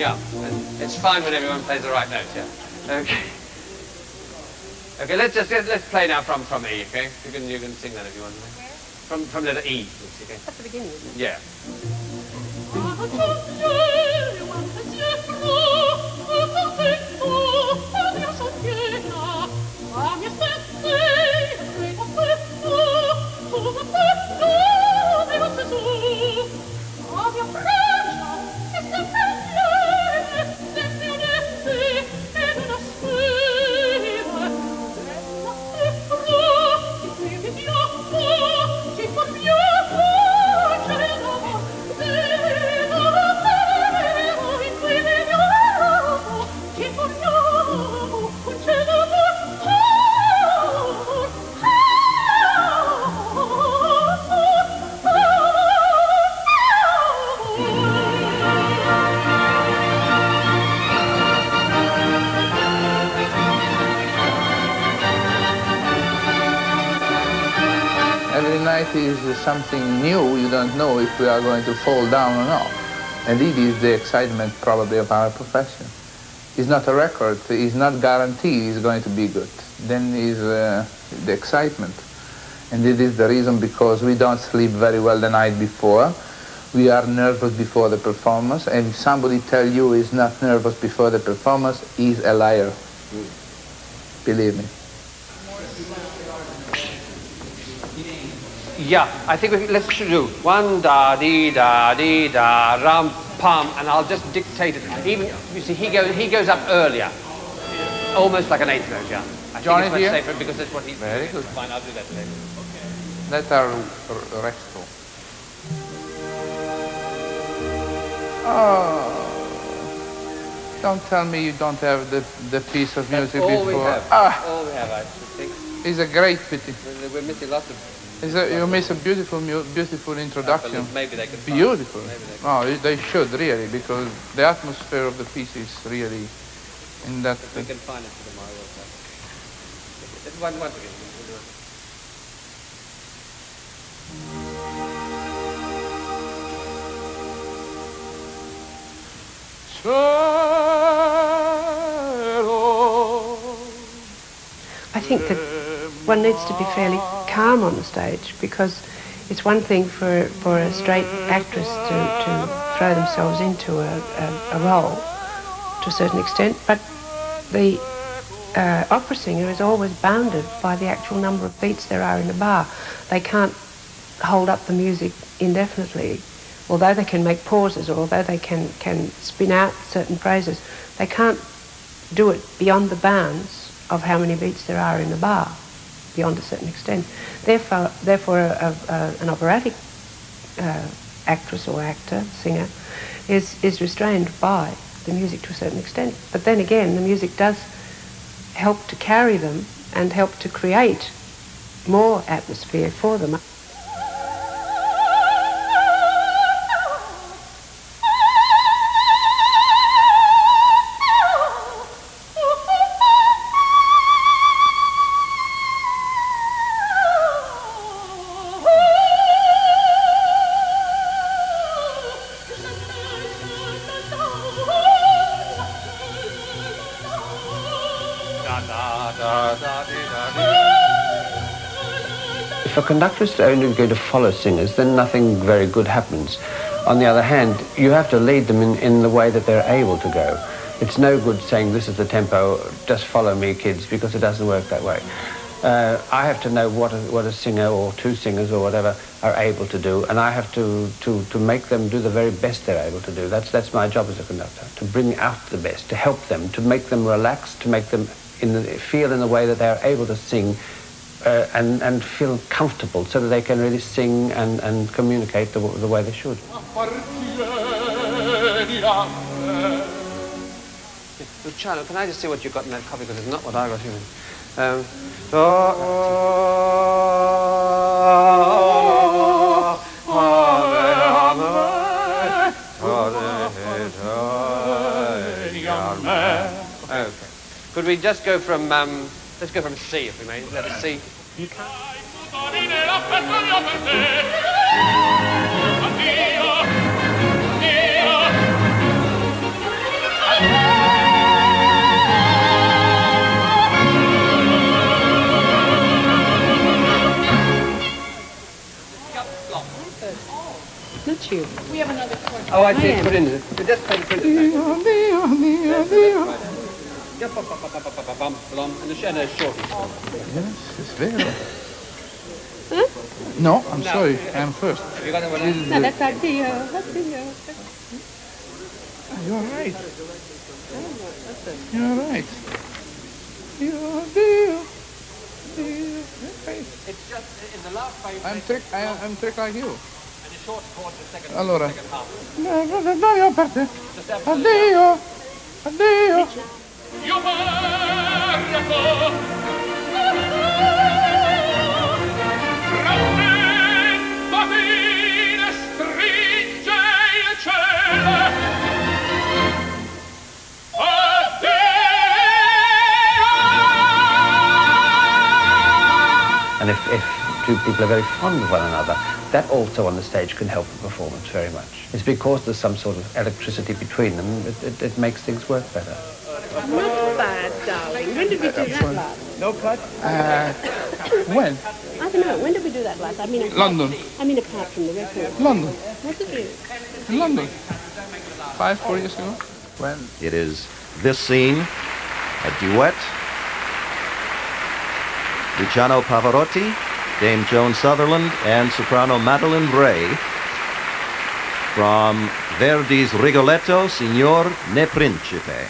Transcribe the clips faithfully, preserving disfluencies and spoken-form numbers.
Yeah, and it's fine when everyone plays the right note, yeah. Okay. Okay, let's just let's play now from from E, okay? You can you can sing that if you want. From from letter E, okay? That's the beginning, isn't it? Yeah. Every night is something new. You don't know if we are going to fall down or not. And it is the excitement probably of our profession. It's not a record, it's not guaranteed it's going to be good. Then is uh, the excitement. And it is the reason because we don't sleep very well the night before. We are nervous before the performance, and if somebody tell you he's not nervous before the performance, he's a liar. Mm. Believe me. Yeah, I think we can, let's do one da dee da dee da rum pum, and I'll just dictate it. Even you see, he goes he goes up earlier, almost like an eighth note. Yeah, I Johnny think it's much here? safer because that's what he's. Very good. Fine, I'll do that later. Okay. Let our resto. Oh, don't tell me you don't have the the piece of That's music all before. we have. Ah, all we have, I should think. it's a great pity. We're missing lots of. It's a, you miss a beautiful, mu beautiful introduction. Maybe they could. Beautiful. Maybe they could. No, they should really, because the atmosphere of the piece is really in that. If we can find it for tomorrow. It's one once again. We'll do it. I think that one needs to be fairly calm on the stage, because it's one thing for, for a straight actress to, to throw themselves into a, a, a role to a certain extent, but the uh, opera singer is always bounded by the actual number of beats there are in the bar. They can't hold up the music indefinitely. Although they can make pauses, or although they can, can spin out certain phrases, they can't do it beyond the bounds of how many beats there are in the bar, beyond a certain extent. Therefore, therefore a, a, an operatic uh, actress or actor, singer, is, is restrained by the music to a certain extent. But then again, the music does help to carry them and help to create more atmosphere for them. If a conductor is only going to follow singers, then nothing very good happens. On the other hand, you have to lead them in, in the way that they're able to go. It's no good saying, this is the tempo, just follow me, kids, because it doesn't work that way. Uh, I have to know what a, what a singer or two singers or whatever are able to do, and I have to, to, to make them do the very best they're able to do. That's, that's my job as a conductor, to bring out the best, to help them, to make them relax, to make them in the, feel in the way that they're able to sing, uh, and, and feel comfortable so that they can really sing and, and communicate the, the way they should. Luciano, can I just see what you've got in that copy, because it's not what I got here. Um, okay. Could we just go from, um, let's go from C, if we may. Let us see. You can't. Not you. We have another chord. Oh, I see. I am. Put in. Just play the princess. And the shadow shorty. Yes, it's very. No, I'm sorry, I'm first. Have you got that one? This is No, the- that's Addio. Addio. You're right. You're right. You're dear. It's just in the last five. I'm trick. I, I'm trick like you. And the short chord the second. Allora. Second half. No, no, no, no, io per te. Just after the- Addio. Addio. Io parto, rammentati, stringe il cielo. And if, if two people are very fond of one another, that also on the stage can help the performance very much. It's because there's some sort of electricity between them, it, it, it makes things work better. Not bad, darling. When did we do that last? No cut. Uh, when? I don't know. When did we do that last? I mean, apart, London. I mean, apart from the record. London. What did we? In London. Five, four years ago. When? It is this scene, a duet. Luciano Pavarotti, Dame Joan Sutherland, and soprano Madeline Bray from Verdi's Rigoletto, Signor ne Principe.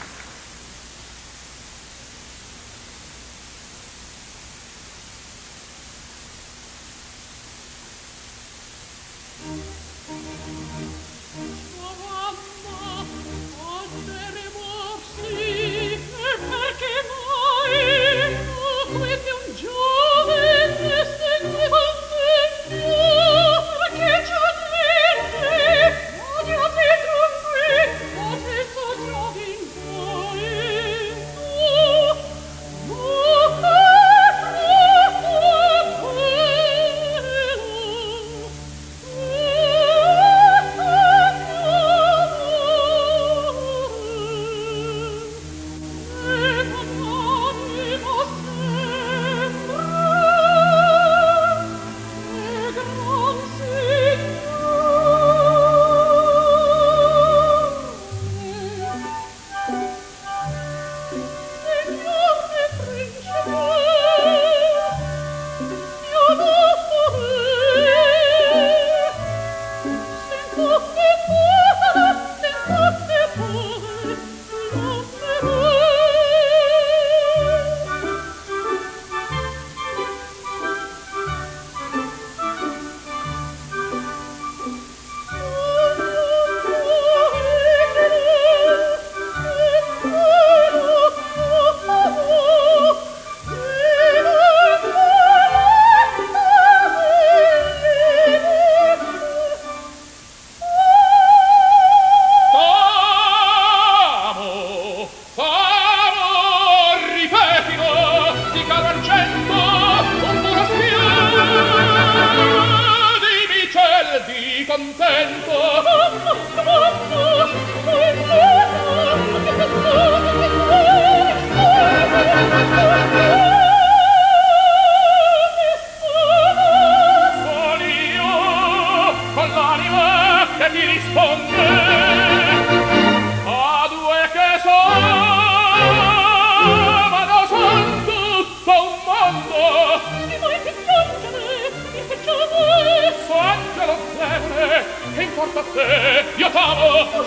Io t'amo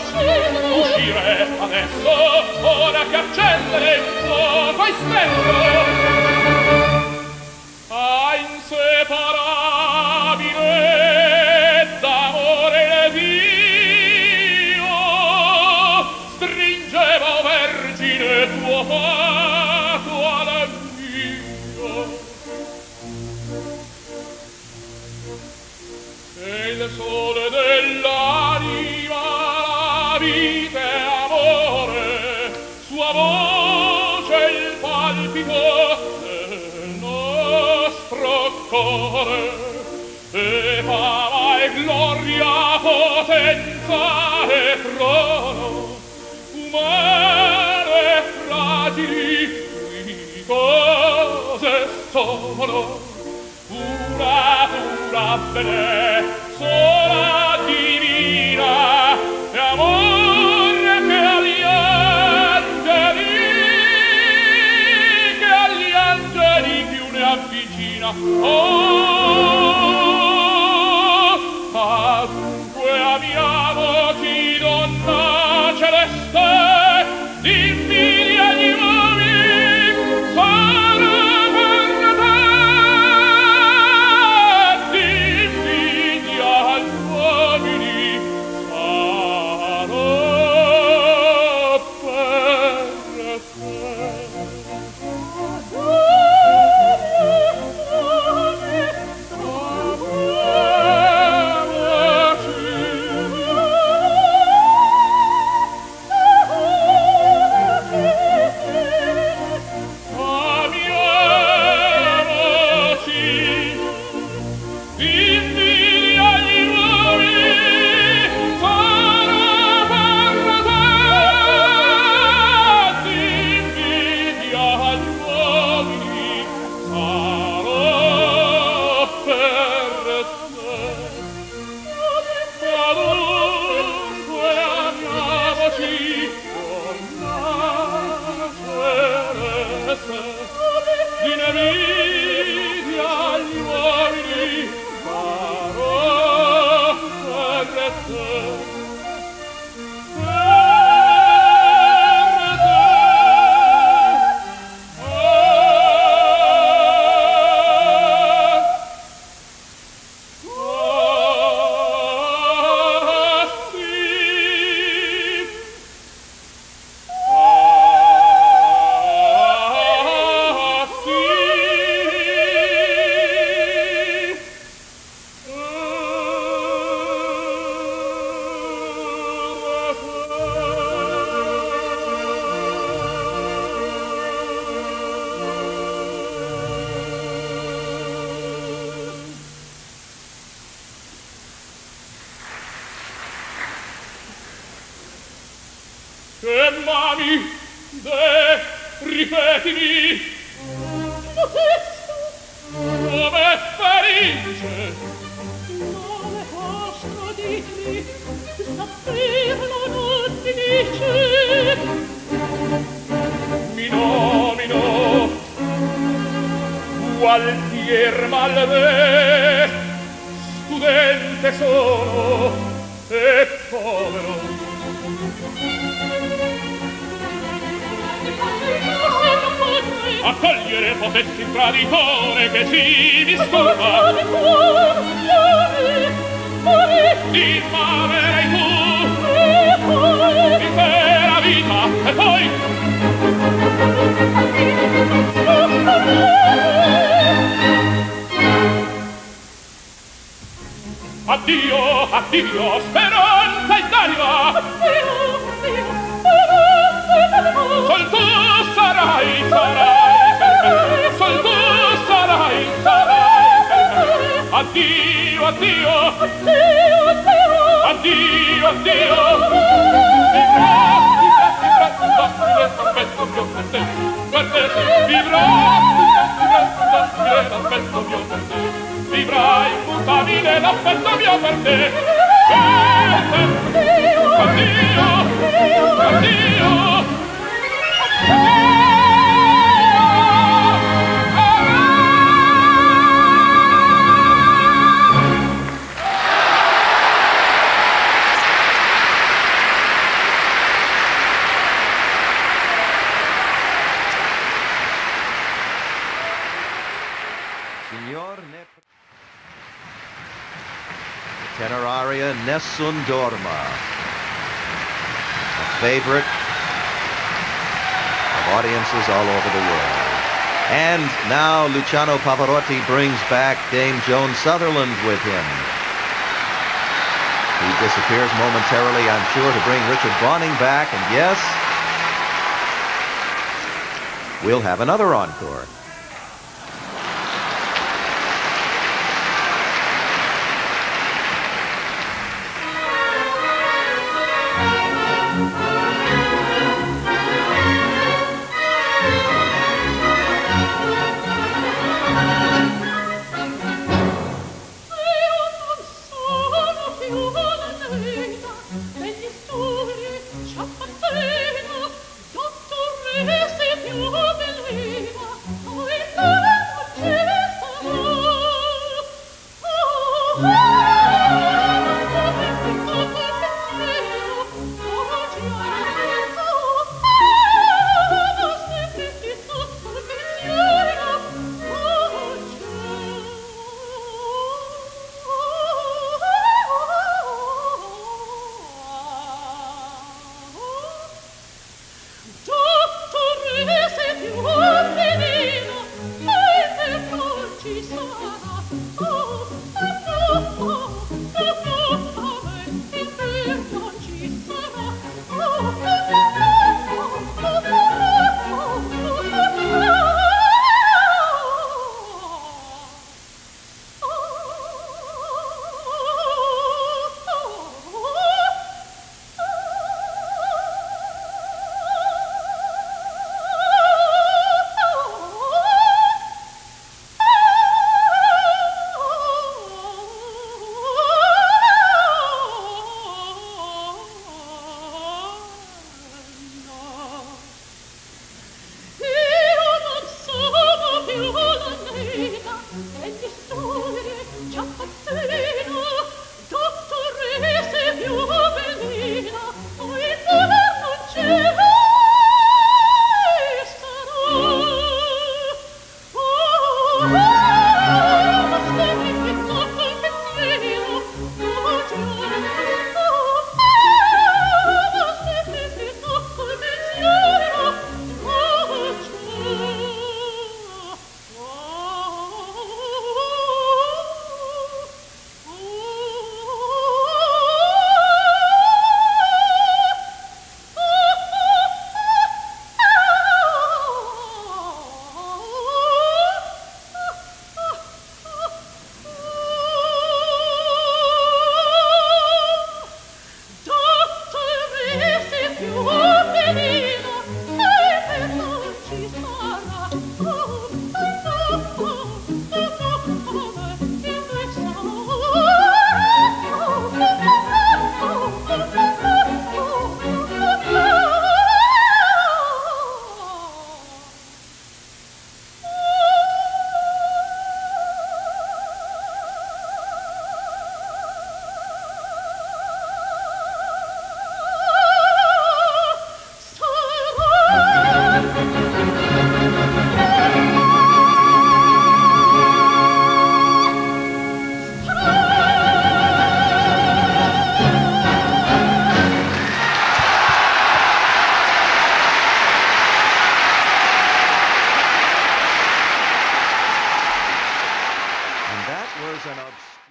uscire adesso, ora che accendere il fuoco e spento a inseparabile d'amore il Dio stringeva vergine tuo fatto al mio e il sole dell'anima la vita e amore sua voce il palpito del nostro cuore e fama e gloria potenza e trono umane e fragili qui cose sono pura pura bene sola mia. Oh, adunque amiamoci, donna celeste, dimmi agli uomini, sarà per te. Dimmi agli uomini, sarà per te. Che mani, de, ripetimi. Ma questo? Come felice? Dove posso dirmi, saperlo non si dice. Mi nomino Gualtier Malvé, studente sono e povero. Accogliere potessi il traditore che si disturba. Dismaverei tu l'intera vita e poi addio, addio, speranza e d'anima. Sol tu sarai, sarai per me. Sol tu sarai, sarai per me. Addio, addio, addio, addio. Vivrà, vivrà, vivrà, l'aspetto mio per te, per te. Vivrà, vivrà, l'aspetto mio per te. Vivrà immutabile l'aspetto mio per te. Addio, addio, addio. Tenor aria Nessun Dorma, a favorite of audiences all over the world. And now Luciano Pavarotti brings back Dame Joan Sutherland with him. He disappears momentarily, I'm sure, to bring Richard Browning back, and yes, we'll have another encore.